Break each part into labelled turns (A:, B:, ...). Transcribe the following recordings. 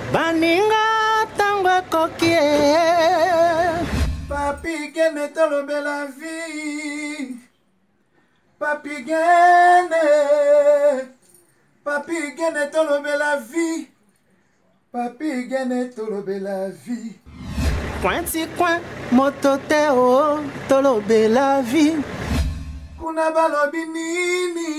A: Baninga tango kokie.
B: Papi gene tolobe la vie. Papi gene. Papi gene tolobe la vie. Papi gene tolobe la vie.
A: Pointi coin mototeo tolobe la vie.
B: Kuna balobi nini.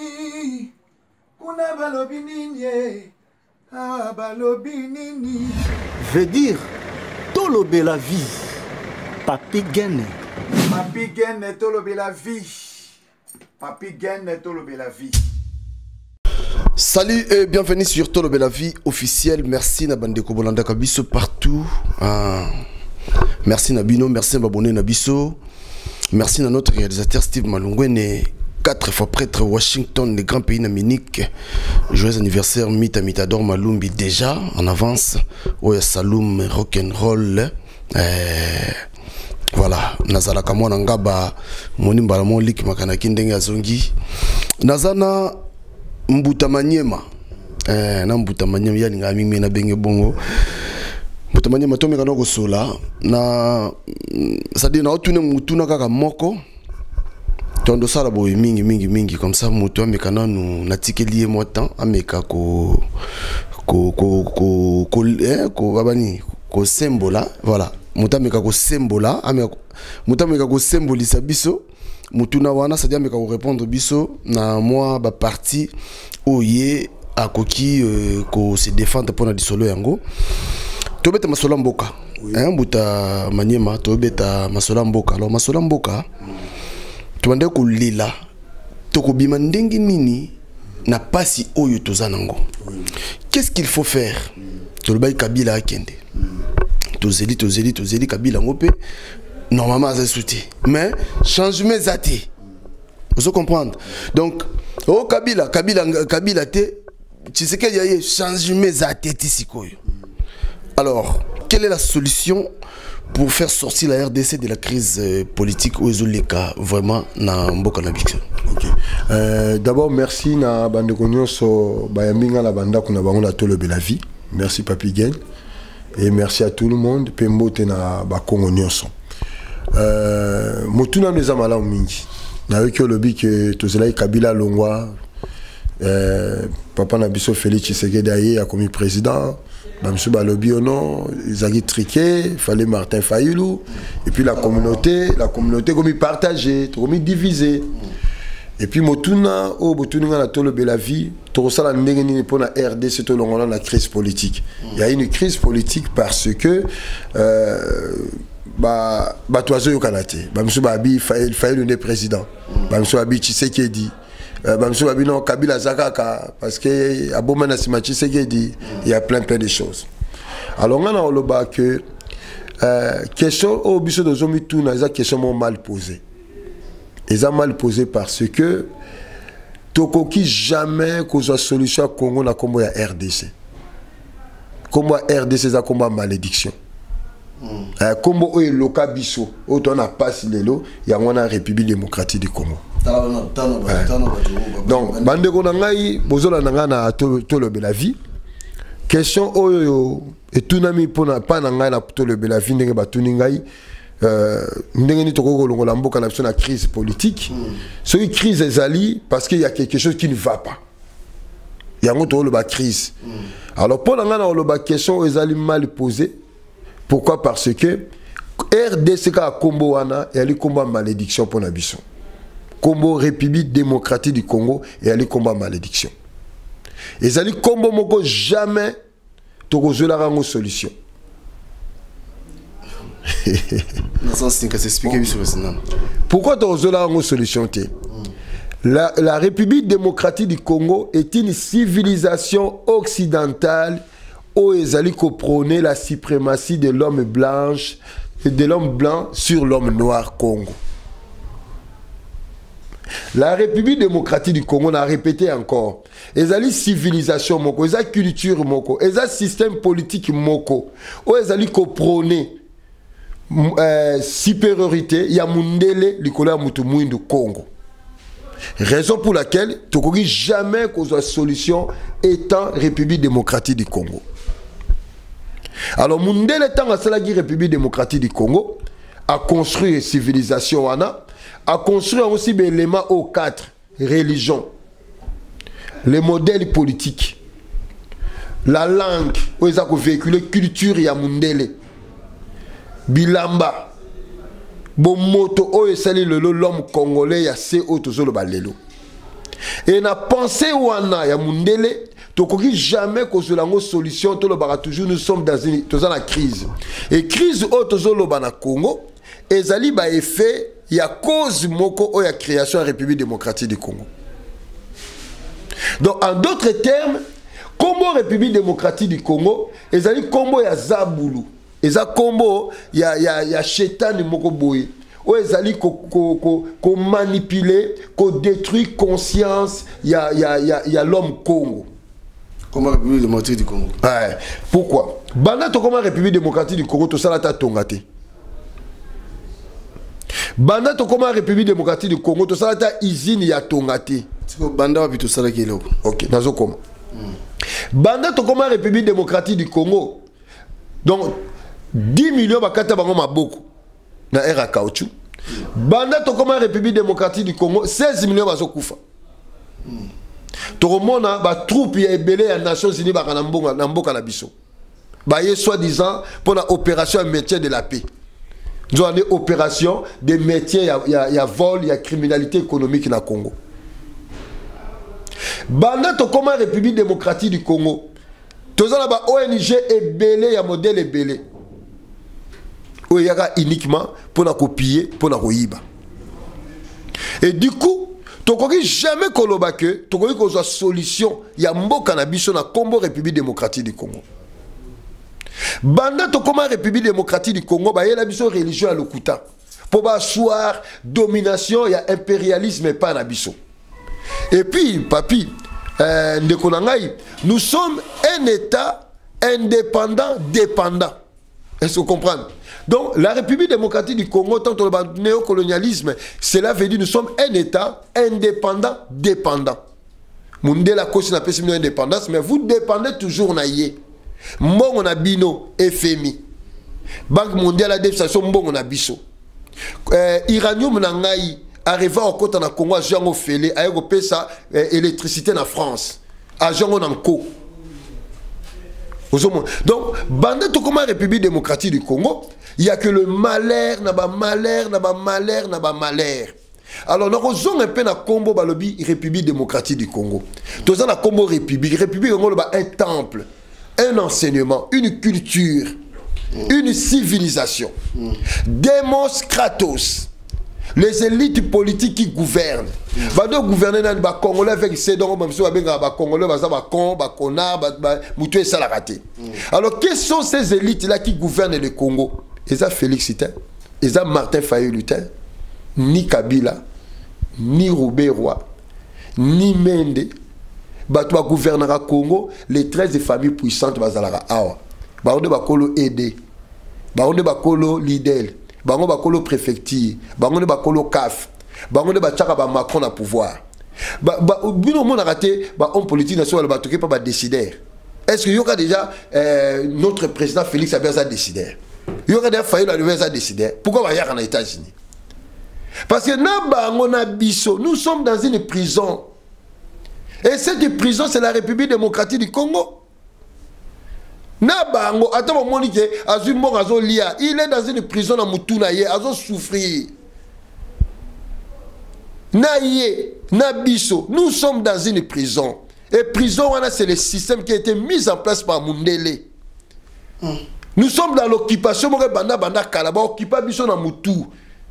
B: Kuna balobi nini. Ah balobi nini.
A: Veut dire tolobe la vie. Papi gene.
B: Papi gene tolobe la vie. Papi gene tolobe la vie.
C: Salut et bienvenue sur Tolobe la vie officielle. Merci na bande Kobolanda Kabiso partout. Merci Nabino, merci Babone Nabiso. Merci à notre réalisateur Steve Malungwene, 4 fois prêtre Washington, le grand pays d'Amérique. Joyeux anniversaire Mita Mitador Malumbi déjà en avance. Oya Saloum rock'n'roll. Voilà, Nazala Kamona Ngaba, Monimba Mon Lik Makanaki Ndenga Zongi. Nazana Mbuta Manyema. Na Mbuta Manyema ya nga mimi na benge bongo. Mbuta Manyema to mekano ko sola na sadi na otune mutuna kaka moko. Tondo sala boy mingi comme ça mutu amekana nu natikeliye mo temps ameka ko babani ko sembola voilà mutu ameka ko sembola mutu ameka ko sembolisa biso. Mutuna wana ça dit ameka ko répondre biso na moi ba parti oye akoki ko se défendre pour na disolo yango tobeta masola mboka Mbuta Manyema tobeta masola mboka. Alors masola mboka tobande ko lila tokobima ndengi nini na pasi oyo tozanango. Qu'est-ce qu'il faut faire? Tolobay Kabila akende tozeli Kabila ngope normalement ça souti mais changement zati vous comprendre donc oh Kabila te tu sais qu'il y a changement zati tisikoyo. Alors quelle est la solution pour faire sortir la RDC de la crise politique aux Oleka vraiment na mboka na bikso?
D: OK, d'abord merci na bande konyoso bayambinga la banda kuna bango la Tolobe la vie. Merci Papi Gen et merci à tout le monde pembote na ba Kongo nyonso. Motuna meza mala mingi na yoki olobi ke tozela Kabila longwa papa na biso Félix Tshisekedi aye a commis président bamsu balobi ono Zagi Triquet fallait Martin Fayulu et puis la communauté comme partagée comme divisée et puis motuna o botuninga na Tolobe la vie to sala ndenge nini pour la RDC to longona la crise politique. Il y a une crise politique parce que toazo yo kanate bamsu babi Fayulu le président bamsu babi Tshisekedi bamsu babi non Kabila zakaka parce que abomana sima Tshisekedi il y a plein de choses. Alors on a oloba que question au biso de zomi tout na za question mal posée. Ils ont mal posé parce que tokoki jamais cause solution Congo na kombo ya RDC. Kombo RDC za kombo malédiction. Kombo oyo loka biso o to na passe lelo ya ngona République démocratique du Congo. Donc bande ko ngai bozola nanga na Tolobe la vie. Question oyo etunami pona pa na ngai na Tolobe la vie ndenge batuni ngai ndenge ni toko longola mboka na biso na crise politique. So une crise ezali parce qu'il y a quelque chose qui ne va pas. Il y a une crise. Alors pour la question ezali mal posée. Pourquoi? Parce que RDC a combo wana et elle combat malédiction pour Nabiso. Combo République démocratique du Congo et elle combat malédiction. Et ça combo moko jamais tokozola rango solution. Pourquoi tokozola rango solution te? La République démocratique du Congo est une civilisation occidentale où ils allaient prôner la suprématie de l'homme blanc sur l'homme noir Congo. La République démocratique du Congo, on a répété encore, ils allaient civilisation moko, ils allaient culture moko, ils allaient système politique moko, où ils allaient prôner supériorité, il y a mundele likola mutu muindu Congo. Raison pour laquelle tu ne jamais que la solution étant République démocratique du Congo. Alors Mundele tant à la République démocratique du Congo a construit une civilisation a construit aussi des éléments aux 4 religions, les modèles politiques, la langue où ils ont véhiculé culture ya Mundele, bilamba, bon moto où ils sali l'homme congolais ya se autozolo balelo. Et na pensée wana ya Mundele, tokoki jamais kozolango solution to lo bara toujours nous sommes dans la crise. Et crise autozolo bana Congo, ezali ba effet ya cause moko o ya création de la République démocratique du Congo. Donc en d'autres termes, Combo République démocratique du Congo, ezali combo ya Zabulu, eza combo ya Chétan moko boye. O ezali ko manipuler, ko détruire conscience ya l'homme Congo.
C: Comment la République démocratique du Congo?
D: Ouais. Pourquoi? Banda to comment République démocratique du Congo to salata tongate. Banda to comment République démocratique du Congo to salata usine ya tongate.
C: C'est que banda wa bito sala kilo.
D: OK, nazo comment. Banda to comment République démocratique du Congo. Donc 10 millions bakata bango maboko na era caoutchouc. Banda to comment République démocratique du Congo 16 millions bazo kufa. Toromona ba troupe ya ebele ya Nations Unies ba na mboka na biso. Ba ye soi-disant pour la opération maintien de la paix. Nous avons une opération de métiers, il y a vol, il y a criminalité économique dans le Congo. Banda to comme République démocratique du Congo. Tous les ONG ebele, il y a modèle ebele. Où il y a uniquement pour la copier, pour la roïba. Et du coup, tu ne jamais koloba que tu ne une solution. Il y a mboka na biso na Combo République démocratique du Congo. Banda to comme République démocratique du Congo, bah y a la biso religion à l'okuta. Pour asseoir domination, il y a impérialisme et pas na biso. Et puis, papi, nous sommes un État indépendant, dépendant. Est-ce que vous comprenez? Donc, la République démocratique du Congo, tant que le néocolonialisme, cela veut dire que nous sommes un État indépendant, dépendant. Mundela cause n'a pas une indépendance, mais vous dépendez toujours naïe. Mbongo na bino FMI. Banque mondiale a défisation mbongo na biso. Iranium na ngai arriva au côté na Congo Jean Ofele a pesa électricité na France. A Jean Nanko. Donc, bande tout comme la République démocratique du Congo, il y a que le malheur, n'a pas malheur, n'a pas malheur, n'a pas malheur. Alors, nous avons un peu la combo balobi République démocratique du Congo. Nous avons la combo République. République du Congo, un temple, un enseignement, une culture, une civilisation. Demos Kratos. Les élites politiques qui gouvernent. Bado gouverner dans le Congolais avec ces dons, même si on a Congolais, alors, quelles sont ces élites-là qui gouvernent le Congo? Ils ont Félix Ité, ils ont Martin Fayulu-Lutin, ni Kabila, ni Roubé Roy, ni Mende. Bato gouvernera Congo, les 13 familles puissantes bazalara awa. Baronde bakolo aidé. Baronde bakolo Lidl. Bango bakolo préfecture, bango ne bakolo CAF, bango ne bachaka ba Macron na pouvoir. Bino mon a raté, homme politique national ba toqué pas ba décider. Est-ce qu'il y aura déjà notre président Félix a bien décidé? Il y aura déjà failli la nouvelle décider. Pourquoi va y aller en États-Unis? Parce que na bango na biso, nous sommes dans une prison. Et cette prison c'est la République démocratique du Congo. Nabango, attends, Monique, il est dans une prison à Moutunaye, à souffrir. Naye, Nabiso, nous sommes dans une prison. Et prison, c'est le système qui a été mis en place par Mundele. Nous sommes dans l'occupation, Banda Kalaba, occupé Biso na Moutou.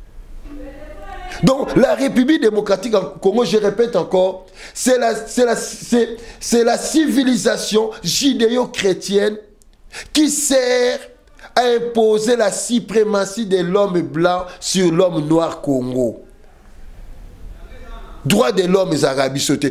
D: Donc, la République démocratique en Congo, je répète encore, c'est la civilisation judéo-chrétienne qui sert à imposer la suprématie de l'homme blanc sur l'homme noir Congo. Droit de l'homme est Arabie sauté.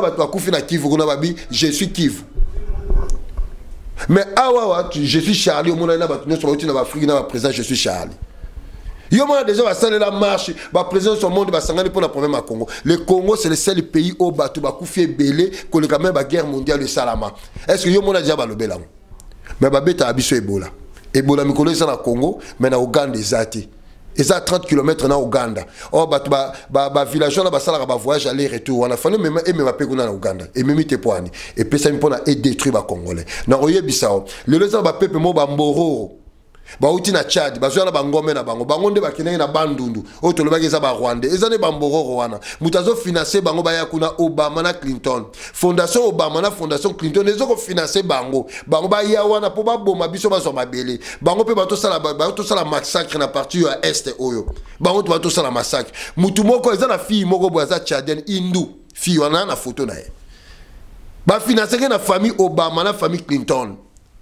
D: Je suis Kivu. Mais je suis Charlie. Je suis Charlie. Il y a déjà la marche, la présence au monde pour le problème à Congo. Le Congo, c'est le seul pays où il y a une guerre mondiale de Salama. Est-ce que y a déjà le Bélam? mais babeta abiso Ebola. Ebola mikolo eza na Congo, mais na Uganda ezati. Eza 30 km na Uganda. Oh ba villageois na basala ba voyage aller retour. On a fallu même pe kuna na Uganda. Et même te poani. Et puis ça mpona et détruire ba Congolais. Na oyebisa le lezo ba pepe mo ba mboro. Ba uti na Tchad, ba na bangome na bango. Bango nde ba kinenge na bandundu. O to lobaki eza ba Rwanda. Eza ne ba mboro wana. Mutazo financer bango ba ya kuna Obama na Clinton. Fondation Obama na Fondation Clinton ezo ko financer bango. Bango ba ya wana po ba boma biso ba zo mabele. Bango pe ba to sala massacre na partie ya est oyo. Bango to ba to sala massacre. Mutu moko eza na fille moko bo eza Tchadienne hindu. Fille wana na photo na ye. Ba financer na famille Obama na famille Clinton.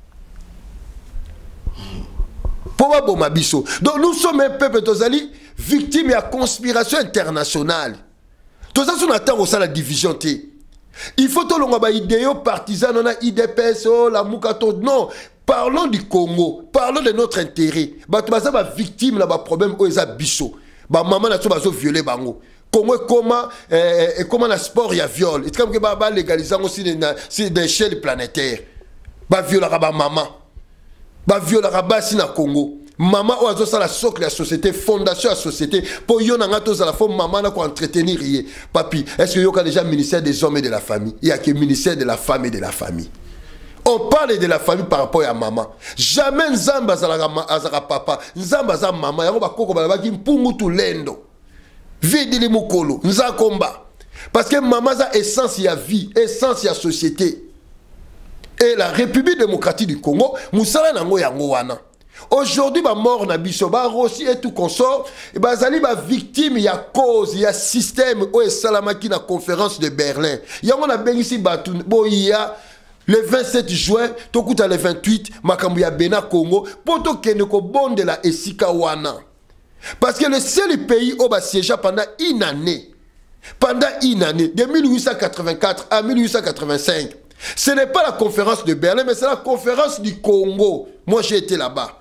D: Donc nous sommes un peuple tozali victime de la conspiration internationale. Tout ça on attend au la division T. Il faut que l'on ait idéaux partisans, on a IDPS, la Moukato. Non, parlons du Congo, parlons de notre intérêt. Bah tu vas victime là, problème où ils ont biso. Bah maman n'a pas violé bango. Congo comment le sport il y a viol. C'est comme que bah légalisant aussi des échelles planétaires. Bah violer bah maman. Ba viola rabasi na Congo. Maman oazo sa la socle la société, fondation la société. Pour yon nga to za la femme maman na ko entretenir yé. Papi, est-ce que yoka déjà ministère des hommes et de la famille? Il y a que ministère de la femme et de la famille. On parle de la famille par rapport à maman. Jamais nzamba za papa, nzamba za maman. Yango ba koko ba ki mpungu tu lendo. Vidi li mukolo, nza komba. Parce que maman za essence ya vie, essence ya société. Et la République démocratique du Congo, Moussala nango yango wana. Aujourd'hui, ba mort na biso, ba Rossi et tout consort, et ba zali ba victime, ya cause, ya système, o salamaki na conférence de Berlin. Yango na bengisi batu, bo ya le 27 juin, tokuta le 28, makambu ya Bena Congo, poto keneko bonde la esika wana. Parce que le seul pays au ba siégeait pendant une année. Pendant une année, de 1884 à 1885. Ce n'est pas la conférence de Berlin, mais c'est la conférence du Congo. Moi, j'ai été là-bas.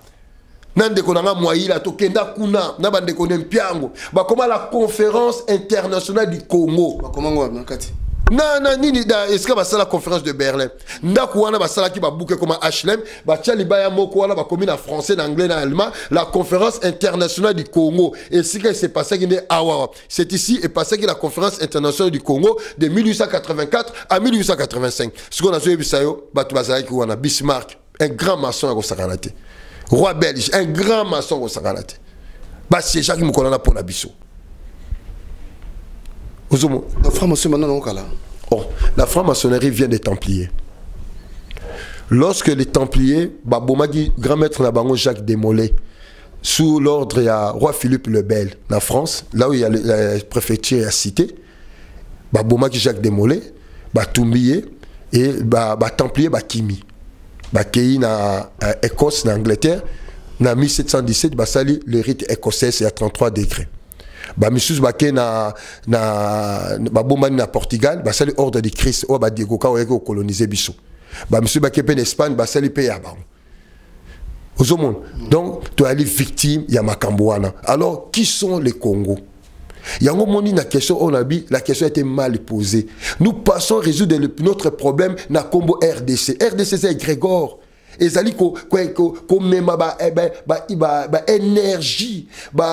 D: Comment la conférence internationale du Congo. Non, est-ce que c'est la conférence de Berlin? La conférence internationale du Congo. Et ce qui s'est passé, c'est ici et passé que la conférence internationale du Congo de 1884 à 1885. Ce qu'on a vu, c'est Bismarck, un grand maçon à Sakalate. Roi belge, un grand maçon à Sakalate. C'est Jacques Moukolana pour la Bissau.
C: La franc-maçonnerie,
D: la franc-maçonnerie vient des Templiers. Lorsque les Templiers, Babomagi, grand maître Nabango Jacques Desmoulins, sous l'ordre du roi Philippe le Bel, en France, là où il y a la préfecture et la cité, Babomagi Jacques Desmoulins, Tumbier et Templier Kimi. Kei na Écosse, en Angleterre, en 1717, sali le rite écossais à 33 degrés. Monsieur Baké na Bombani na Portugal, sali ordre de Christ, ou Diego Ka ou colonisé Bissau. Monsieur Baké en Espagne, sali pays à Bang. Donc, tu es victime, il y a Makambouana. Alors, qui sont les Congos? Il y a un moment la question, la question a été mal posée. Nous passons à résoudre notre problème dans le Congo RDC. RDC, c'est Grégor. Et ça dit qu'on met ma énergie,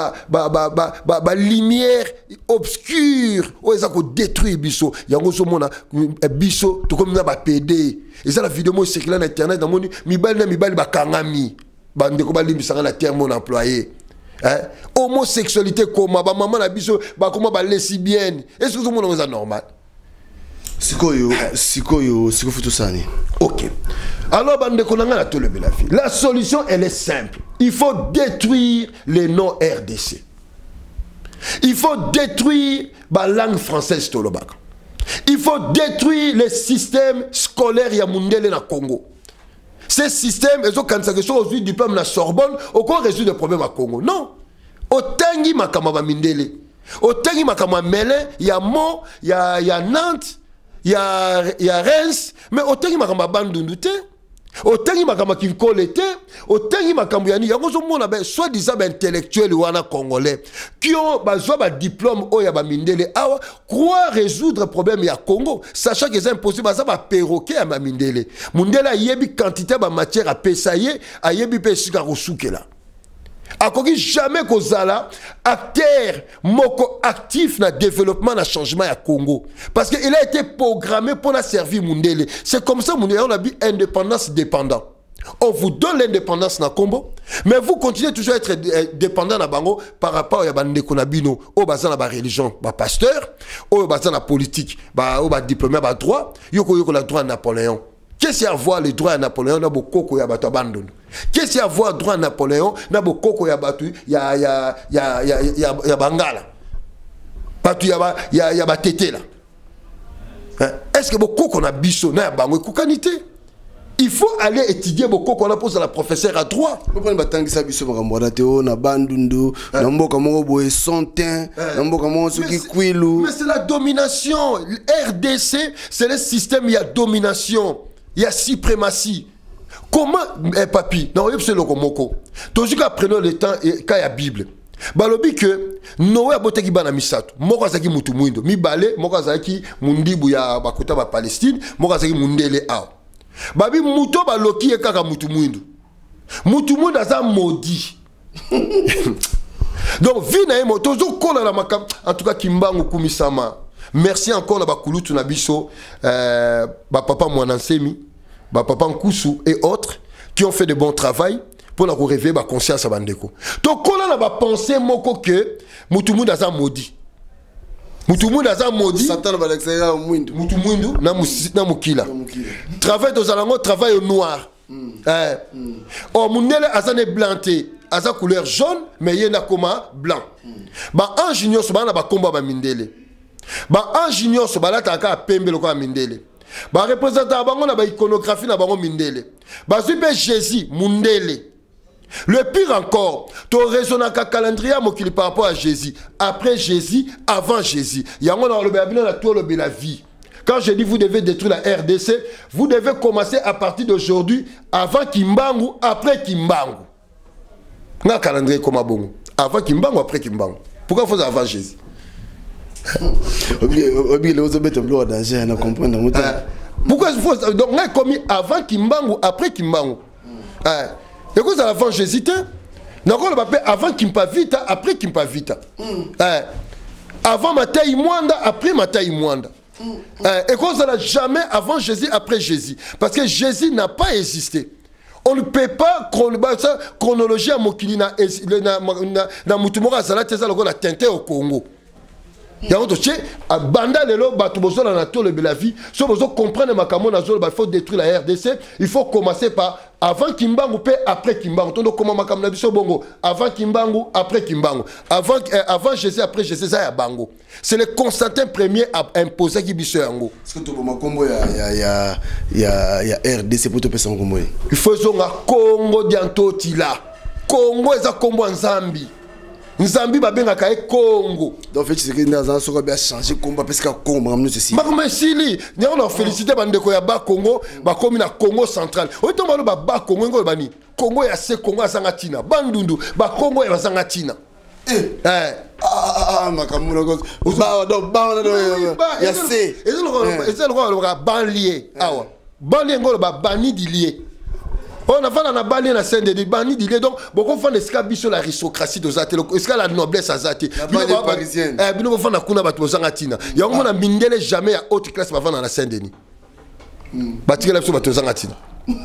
D: lumière obscure. Oh, ça qu'on détruit Bisso. Il y a un moment Bisso, tout comme ça PD. Et ça la vidéo moi circule sur internet dans mon mi ba kangami. Bande ko ba limbisanga na terme mon employé. Hein? Homosexualité comme ma maman na Bisso, comme ba lesbienne. Est-ce que tout le monde est normal?
C: Sikoyo futu sani.
D: OK. Alors, la solution, elle est simple. Il faut détruire les noms RDC. Il faut détruire la langue française. Il faut détruire les systèmes scolaires Yamundele na Congo. Ces systèmes, ils ont aujourd'hui du diplôme na Sorbonne, au quoi résout le problème à Congo. Non. Otangi makama Mindele. Otangi makama Melun, il y a Mont, il y a Nantes, il y a Reims, mais otangi makama Bandundu. Otengi makambo ki kolete, otengi makambo yani yango zo mona ben soit disant ben intellectuel wana congolais qui ont besoin ba diplôme o ya ba mindele awa croire résoudre problème ya Congo sachant que c'est impossible ça ba perroquet ya ba mindele. Mundela yebi quantité ba matière à pesaye a yebi pe sika rusukela. Akoki jamais kozala acteur moko actif na développement na changement ya Congo parce que il a été programmé pour la servir Mundele. C'est comme ça Mundele on a dit indépendance dépendant. On vous donne l'indépendance na Congo mais vous continuez toujours à être dépendant na bango par rapport à bandeko na bino au bazan na ba religion ba pasteur au bazan na politique ba au ba diplômé ba droit yoko la droit à Napoléon. Qu'est-ce qu'il y a à voir les droits à Napoléon na bokoko ya bato abandon. Qu'est-ce qu'il y a à voir droit à Napoléon na bokoko ya bato ya bangala. Bato ya batete là. Est-ce que bokoko na biso na bango kukanité? Il faut aller étudier bokoko na pose à la professeure à droit.
C: Vous prenez batangisa biso makambo teo na bandundu na mboka moko boye sontin na mboka moko soki kwilu.
D: Mais c'est la domination. RDC c'est le système il y a domination. Il y a suprématie. Comment, papi, non, c'est le komoko. Toujours prenons le temps et quand il y a Bible. Balobi que Noé a boté qui bana misato. Moko azaki mutu mwindo. Mi bale, moko azaki mundibu ya bakuta ba Palestine, moko azaki mundele ao. Babi muto baloki e kaka mutu mwindo. Mutu mwindo aza maudit. Donc vie na emo toujours kola la makam en tout cas kimbangu kumisama. Merci encore na bakulutu na biso ba papa Mwanansemi, ba papa Nkusu et autres qui ont fait de bon travail pour la réveiller ba conscience à bandeko. Donc kola na ba penser moko que mutu mwindo aza maudit. Mutu mwindo aza maudit.
C: Satan va l'extraire mwindo.
D: Mutu mwindo na mukila. Travail dans alango travail au noir. Oh mundele azane blanté. Aza couleur jaune mais yena koma blanc. Ba ange nyonso bana ba komba ba mindele. Ba ange nyonso balata ka pembe loko ya mindele. Ba représentant bango na ba iconographie na bango mindele. Ba zupe Jésus mundele. Le pire encore, tu raisonnes qu'un calendrier mokili par rapport à Jésus. Après Jésus, avant Jésus. Yango na le babino na tout le la vie. Quand je dis vous devez détruire la RDC, vous devez commencer à partir d'aujourd'hui avant Kimbangu, après Kimbangu. Nga calendrier comme bongo. Avant Kimbangu, après Kimbangu. Pourquoi faut avant Jésus? Pourquoi il faut donc on a commis avant Kimbangu, après Kimbangu. Et quoi ça avant Jésus? Donc on va avant Kimpavita, après Kimpavita. Avant Mataï Mwanda, après Mataï Mwanda. Et quoi ça jamais avant Jésus, après Jésus. Parce que Jésus n'a pas existé. On ne peut pas chronologie à Mokili na Mutumora Zalate la teinté au Congo. Banda lelo batu bozola na tolo de la vie, so bozo comprendre makamo na zolo, il faut détruire la RDC, il faut commencer par avant Kimbangu pe après Kimbangu. Tondo comment makamo na biso bongo, avant Kimbangu, après Kimbangu. Avant Jésus, après Jésus, ça ya bango. C'est le Constantin Ier a imposé qui biso yango.
C: Est-ce que tu peux makombo ya RDC pour te passer en Congo?
D: Il faut zonga Congo dianto tila. Congo eza kombo nzambi. Nzambi babenga ka Congo.
C: Donc fait c'est que dans so ko bien changer combat parce que Congo ramène ceci.
D: Ba comme sili, ni on a félicité bandeko ya ba Congo, ba komi na Congo central. O to malo ba Congo ngo bani. Congo ya se Congo azanga tina. Bandundu ba Congo ya azanga tina.
C: Makamuna ko. Ba donc ba ya se.
D: Et le banlieue. Awa. Banlieue ngo ba bani di lié. On a fait la balle na scène de bani d'ilé donc beaucoup font escabi sur l'aristocratie de zate est-ce que la noblesse a zate
C: la balle parisienne
D: bino font na kuna bato zangatina ya on a mindele jamais à haute classe avant na scène denis batikela biso bato zangatina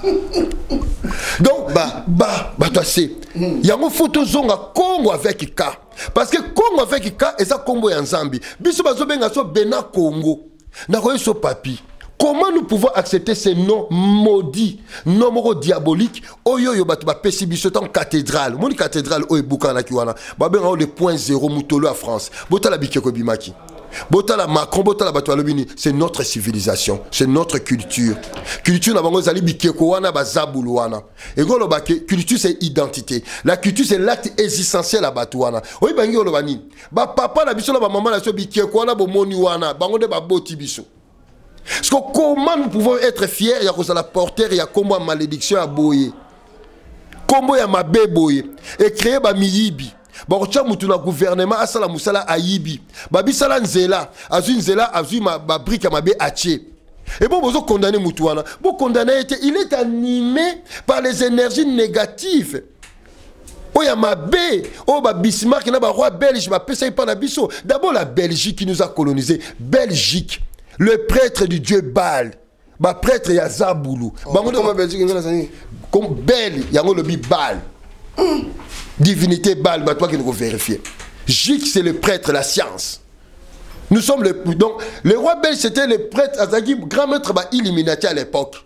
D: donc bato assez ya mo photo zonga Congo avec ka parce que Congo avec ka eza Congo ya nzambi biso bazo benga so bena Congo na ko so papi. Comment nous pouvons accepter ces noms maudits, noms diaboliques? Oyo yo batu ba pesi biso tan cathédrale. Mon cathédrale o ebuka na kiwana. Ba benga le point zéro mutolo à France. Bota la bikeko bimaki. Bota la Macron, bota la batu alobini, c'est notre civilisation, c'est notre culture. Culture na bango zali bikeko wana ba zabulu wana. Et golo ba culture c'est identité. La culture c'est l'acte essentiel à batu wana. Oyi bangi olobani. Ba papa na biso na ba maman na so bikeko wana bo moni wana, bango de ba boti biso. Parce que comment nous pouvons être fiers, il y a la porteur, il y a comment malédiction à boyer. Comment il y a ma boyer. Et créer ba miyibi. Ba ocha mutu na gouvernement asala musala ayibi. Ba bisala nzela, azu ma brique à ma bé ache. Et bon, vous condamnez Moutouana. Vous condamnez, il est animé par les énergies négatives. Oh, il y a ma bé. Oh, bah, Bismarck, il y a un roi belge, bah, pesa pas la biso. D'abord, la Belgique qui nous a colonisé. Belgique. Le prêtre du dieu Baal. Bah, prêtre, il y a Zaboulou.
C: Comment Belgique, il y a
D: comme Bel, il y a le Baal. Divinité Baal, bah, toi qui nous vérifier. Gic, c'est le prêtre, la science. Nous sommes le... Donc, le roi belge, c'était le prêtre, Azagi, grand maître Illuminati à l'époque.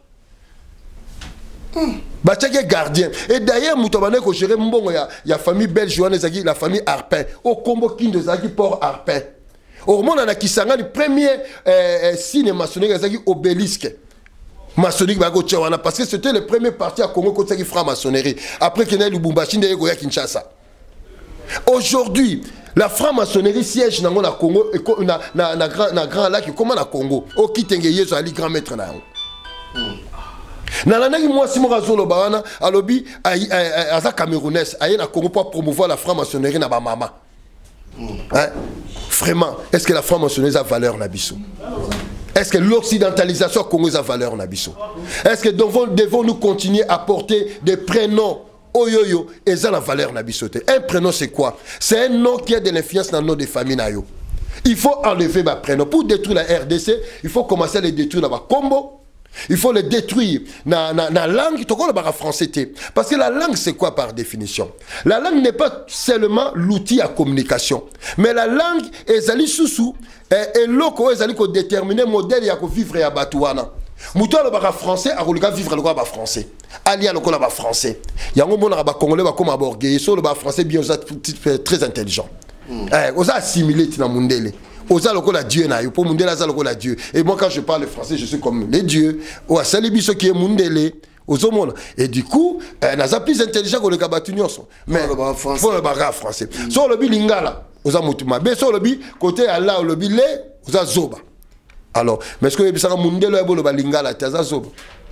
D: Bachake gardien. Et d'ailleurs, Moutabane, quand je il y a famille belge, la famille Arpin. Au combo king de Zagi, port Arpin. Au moment où on a Kisanga, le premier signe maçonnique, Zagi obélisque. Maçonnique, parce que c'était le premier parti à Congo qui a franc-maçonnerie. Après qu'il y a eu Lubumbashi, il y a eu Kinshasa. Aujourd'hui, la franc-maçonnerie siège dans le Congo, na grand lac, comment na Congo. Au Kitengeye, Ali grand maître na. Nalanaki moi si moi zolo bawana, alobi aza camerounaise, aye na Congo pour promouvoir la franc-maçonnerie na ba mama. Hein? Vraiment, est-ce que la franc-maçonnerie a valeur na biso? Est-ce que l'occidentalisation congolaise a valeur na biso? Est-ce que devons-nous continuer à porter des prénoms Oyoyo, et ça la valeur na bisote. Un prénom c'est quoi? C'est un nom qui a de l'influence dans le nom de famille na yo. Il faut enlever ma prénom. Pour détruire la RDC, il faut commencer à les détruire dans ma combo. Il faut les détruire dans la langue. Français. Parce que la langue c'est quoi par définition? La langue n'est pas seulement l'outil à communication. Mais la langue est allée sous et l'autre est allée déterminer le modèle à vivre à Batouana. Moutou le français a voulu vivre le roi français. Alia le roi français. Il y a un moment où congolais comme aborgué. Sur le français bien très intelligent. On a assimilé dans le monde. Oza loko la Dieu na yo pour mundela za loko la Dieu. Et moi quand je parle français, je suis comme les dieux. O asali biso qui est mundele. Ozomona. Et du coup, naza plus intelligent que le kabatunyoso. Mais faut le bagarre français. Sur le bilingala, oza mutuma. Mais sur le bi côté Allah le bilé, oza zoba. Alors, mais est-ce que le bisanga mundelo ebo le balingala taza zoba.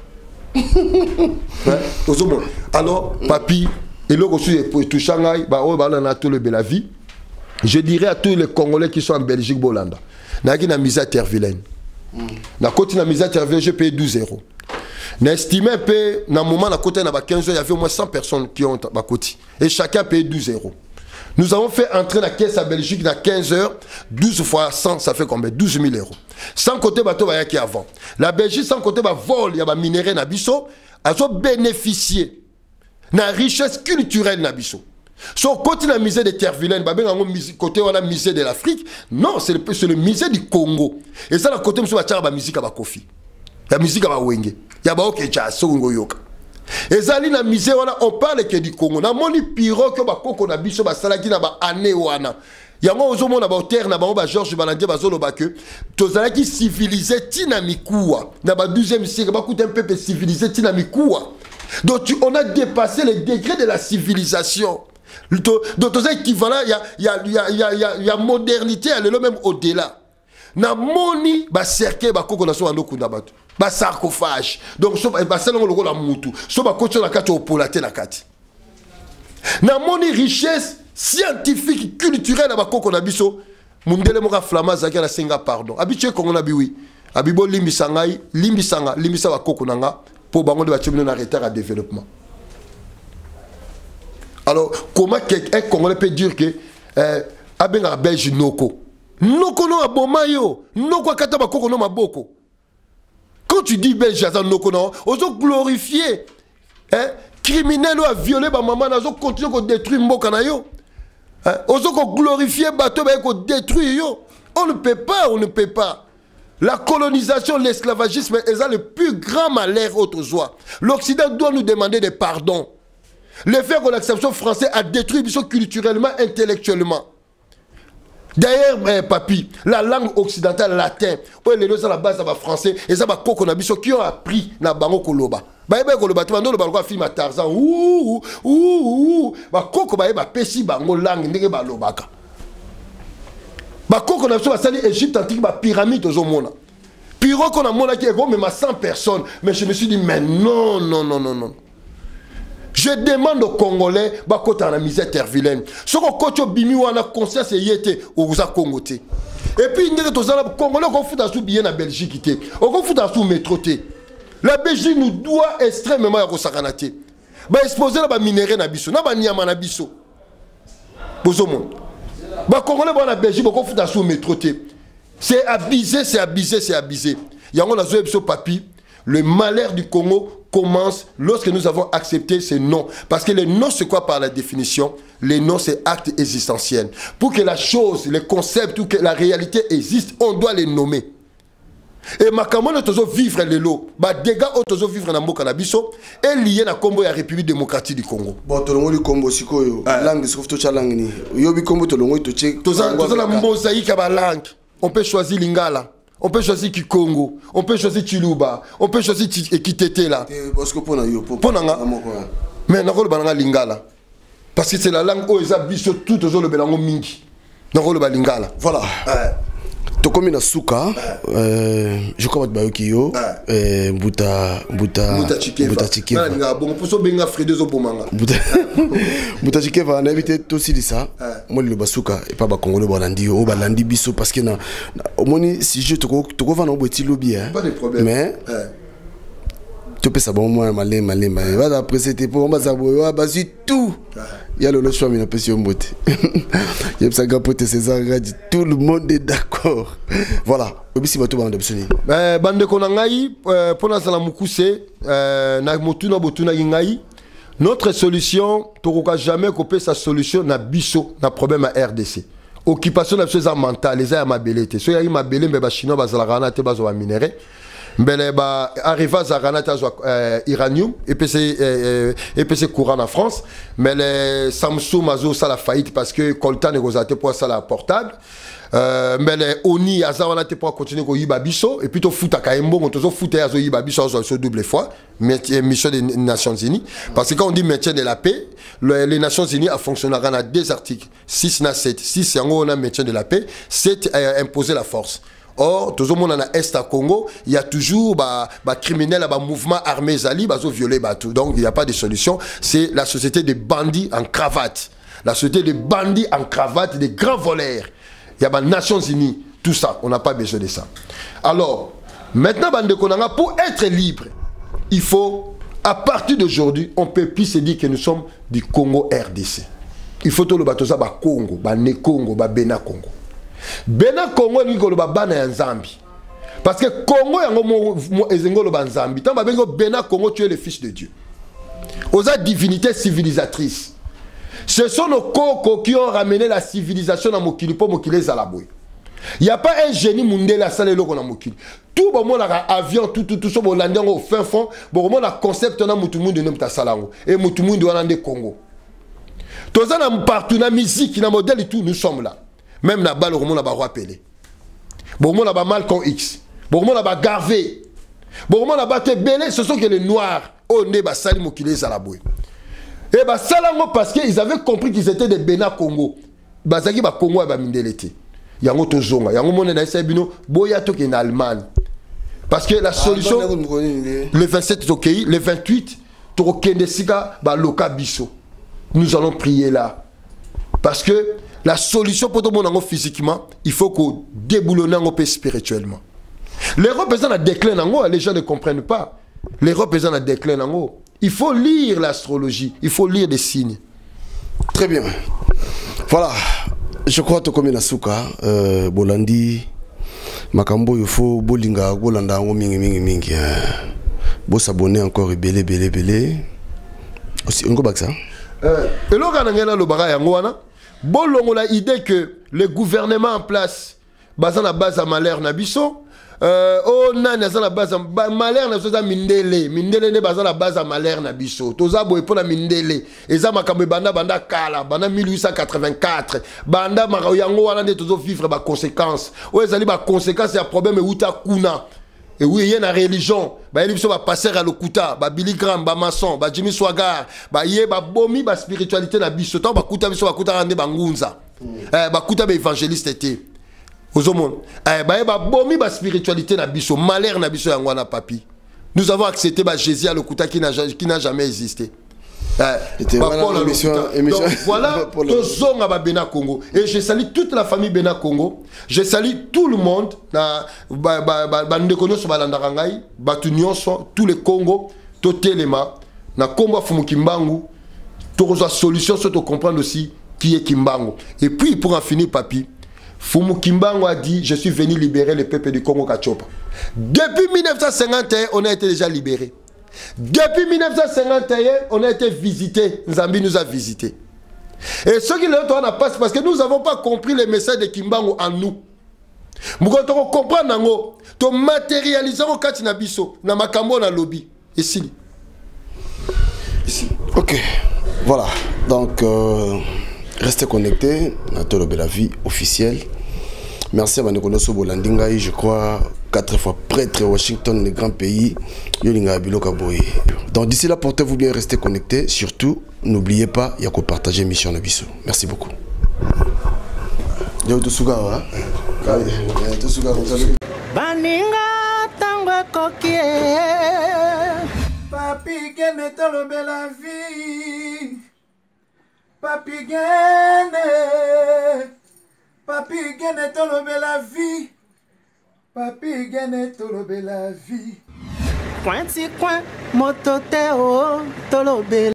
D: Ozomona. Alors, papi, et là aussi pour tout Shanghai, ba o ba na tout le bela vie. Je dirais à tous les Congolais qui sont en Belgique, Bolanda, na mise à Terre-Vilaine. Na côté na mise à Terre-Vilaine, je paye 12 €. Na estimé que na moment na côté na 15 heures, il y avait au moins 100 personnes qui ont ma côté et chacun paye 12 €. Nous avons fait entrer la caisse à Belgique dans 15 heures, 12 fois 100, ça fait combien? 12 000 €. Sans côté bateau va y qui avant. La Belgique sans côté va vol, il y a minerai na biso, a bénéficié na richesse culturelle na biso. Sur le côté de la musée de Terre-Vilaine, côté on a musée de l'Afrique, non, c'est le musée du Congo. Et ça, la côté, la musique à Kofi. La musique à Wenge. Il y a pas Songo Yoka. Et ça, la musée, on parle que du Congo. On a mon piro que Bakoko na biso basalaki na ba année wana. Il y a un homme na terre na ba Georges Balandier bazolo ba que tozalaki civilisé Tinamikua. Na ba 12e siècle, ba coûte un peu civilisé Tinamikua. Donc on a dépassé les degrés de la civilisation. Donc, équivalent, il y a modernité, elle est même au-delà. Na moni, ba cercle, ba koko na so ando kunda bato. Ba sarcophage. Donc, so ba salon le la mutu. So ba kocho na kati opolate na kati. Na moni richesse scientifique, culturelle, ba koko na biso. Mundele moka flama zaki na senga pardon. Habitué kongo na biwi. Abibo limbisangai, limbisa ba koko nanga pour bango de ba chemino na retard à développement. Alors, comment un Congolais peut dire que Abenga Belge Noko? Noko no abomayo, Noko kataba koko no maboko. Quand tu dis Belge Noko no, on a glorifié. Criminel ou a violé ma maman, on a continué à détruire Mboka na yo. On a glorifié bateau, on a détruit yo. On ne peut pas. La colonisation, l'esclavagisme est le plus grand malheur autrefois. L'Occident doit nous demander des pardons. Le fait que l'acception française a détruit culturellement, intellectuellement. D'ailleurs, papi, la langue occidentale latin, les deux à la base de français, et ça va qui ont appris na bango koloba. Baïba koloba, tu m'as dit film à Tarzan, koko baïba pesi bango langue ndenge ba lobaka. Ba koko na so sali Égypte antique ba pyramide aux homona. Piro qu'on a mon qui est même à 100 personnes. Mais je me suis dit, mais non, non, non, non, non. Je demande aux Congolais, bah, quand on a misère tervilaine. Ce qu'on coach au bimi ou on a conscience et yété, ou vous a congoté. Et puis, il y a des Congolais qui fout à sous billet en Belgique. On fout à sous métro. La Belgique nous doit extrêmement à Rosakanaté. Bah, exposer la minéré na biso, na ba nyama na biso. Bozomon. Bah, Congolais, bah, la Belgique, on fout à sous métro. C'est abusé, c'est abusé, c'est abusé. Il y a un autre papi. Le malheur du Congo commence lorsque nous avons accepté ces noms. Parce que les noms, c'est quoi par la définition? Les noms, c'est actes existentiels. Pour que la chose, le concept ou que la réalité existe, on doit les nommer. Et ma camarade toujours vivre les lots. Bah dégâts toujours vivre dans Mboka Nabiso et lié na Congo et la République démocratique du Congo.
C: Bon, tout le monde du Congo si quoi langue sauf tout ça langue ni. Yo bi Congo tout le monde tout check.
D: Tout ça la mosaïque à langue. On peut choisir Lingala. On peut choisir Kikongo, on peut choisir Chiluba, on peut choisir Kitete là.
C: Parce que pour
D: Ponanga. Mais n'a pas le Lingala. Parce que c'est la langue où ils habitent tout autour le Belango Mingi. N'a pas le Lingala.
C: Voilà. To comme na suka, je crois que Bayokiyo, Buta Chikeva.
D: Bon, pour ça benga Fredezo Bomanga.
C: Buta Chikeva, on a évité tout aussi ça. Moi le basuka et pas ba Congolais balandi, o balandi biso parce que na au moins si je te va na boti lobby hein.
D: Pas de problème.
C: Mais tu peux savoir moi malé va après c'était pour on va savoir basu tout. Il y a le choix mais na pression mbote. Il y a ça gapote César Gadi, tout le monde est d'accord. Voilà, obisi bato ba ndabsoni.
D: Bande konangai pour na sala mukuse na motuna botuna ngai. Notre solution, tokoka jamais couper sa solution na biso na problème à RDC. Occupation de choses mentale, les a mabelete. So ya mabele mbe ba chinois bazala rana te bazo ba minéré. Mbele ba arriva za rana ta uranium et PC courant en France, mais les Samsung mazo ça la faillite parce que Coltan négociaté pour ça la portable. Mais les Oni azawana te pour continuer ko yiba biso et puis to futa kaembo on to futa azo yiba biso sur double fois mission des Nations Unies parce que quand on dit maintien de la paix les Nations Unies a fonctionné dans deux articles 6 na 7 6 yango on a maintien de la paix 7 imposer la force. Or, tout le monde en Est à Congo, il y a toujours des criminels, des mouvements armés zali, qui violent tout. Donc, il n'y a pas de solution. C'est la société des bandits en cravate. La société des bandits en cravate, des grands voleurs. Il y a les Nations Unies. Tout ça, on n'a pas besoin de ça. Alors, maintenant, pour être libre, il faut, à partir d'aujourd'hui, on ne peut plus se dire que nous sommes du Congo RDC. Il faut tout le bateau, Congo, ne Congo, Bena Congo. Bena Congo ni ko bana ya Nzambi parce que Congo yango ezengo lo Nzambi tant bengo Bena Congo tu es le fils de Dieu aux divinités civilisatrices. Ce sont nos cocos qui ont ramené la civilisation dans Mokili pour Mokili Zalaboy. Il n'y a pas un génie mondial à saler loko na Mokili. Tout bon monde a avion tout so bolandi au fin fond bon monde a concept na mutu mundu ne mta salango et mutu mundu wana de Congo. Toza na partout na musique na modèle et tout nous sommes là. Même la balle, on a roi Pelé. Bon, on a Malcolm X. Bon, on a Garvey. Bon, on a Belé. Ce sont que les noirs. On est Salim Okile Zalaboué. Et bah, Salango parce qu'ils avaient compris qu'ils étaient des Bena Congo. Bazaki ba Congo et ba Mindelete. Yango Tozonga. Yango Mone na Sabino. Boyato qui est en Allemagne. Parce que la solution. Le 27 est ok. Le 28, Torokende Sika, ba Loka Bisso. Nous allons prier là. Parce que la solution pour tout le monde physiquement, il faut qu'on déboulonne un peu spirituellement. L'Europe est en déclin, les gens ne comprennent pas. L'Europe est en déclin. Il faut lire l'astrologie, il faut lire des signes.
C: Très bien. Voilà. Je crois que comme Nasuka, Bolandi, Makambo, il faut Bolinga, Bolanda, mingi. Bo s'abonner encore, belé. Aussi, on go back ça.
D: Et là, on a le bagage bon, on a l'idée que le gouvernement en place, basé la base à malheur nabiso, on a la base à malheur nabiso, mindele ne basé la base à malheur nabiso. Toza boy pour la mindele. Eza makambe banda kala, banda 1884, banda marayango wana ne tozo vivre ba conséquences. O ezali ba conséquences ya problème e uta kuna. Et oui, il y a une religion. Il y a un passer à l'Okuta, Billy Graham, maçon, Jimmy Swaggart, il y a une spiritualité. Il y a une évangéliste. Ozomon. Bomi ba spiritualité na biso, malheur na biso yangwana papi. Nous avons accepté Jésus à l'Okuta qui n'a jamais existé. Donc voilà, Tozonga ba Bena Congo. Et je salue toute la famille Bena Congo. Je salue tout le monde. Tous les Congo, Totelema, na Congo Fumukimbangu. Tozo solution, sur te comprendre aussi qui est Kimbangu. Et puis pour en finir, papi, Fumukimbangu a dit, je suis venu libérer le peuple du Congo Kachopa. Depuis 1951, on a été déjà libéré. Depuis 1951, on a été visité. Nzambi nous a visités. Et ce qui est là, parce que nous n'avons pas compris le message de Kimbangu en nous. Nous comprenons, nous matérialisons Katina Biso, na makambo na lobby. Ici.
C: Ok, voilà. Donc, restez connectés à Tolo Bela Vie officielle. Merci à Manekonoso Bolandingai, je crois 4 fois prêtre Washington, le grand pays. Donc d'ici là, portez-vous bien, restez connectés. Surtout, n'oubliez pas, il y a qu'à partager Mission Nabiso. Merci beaucoup.
B: Papi Gene Tolo Bela Vie. Papi Gene. Papi Gene Tolo Bela Vie. Papi Gene Tolo Bela Vie.
A: Coin si coin, moto teo, Tolo Bela.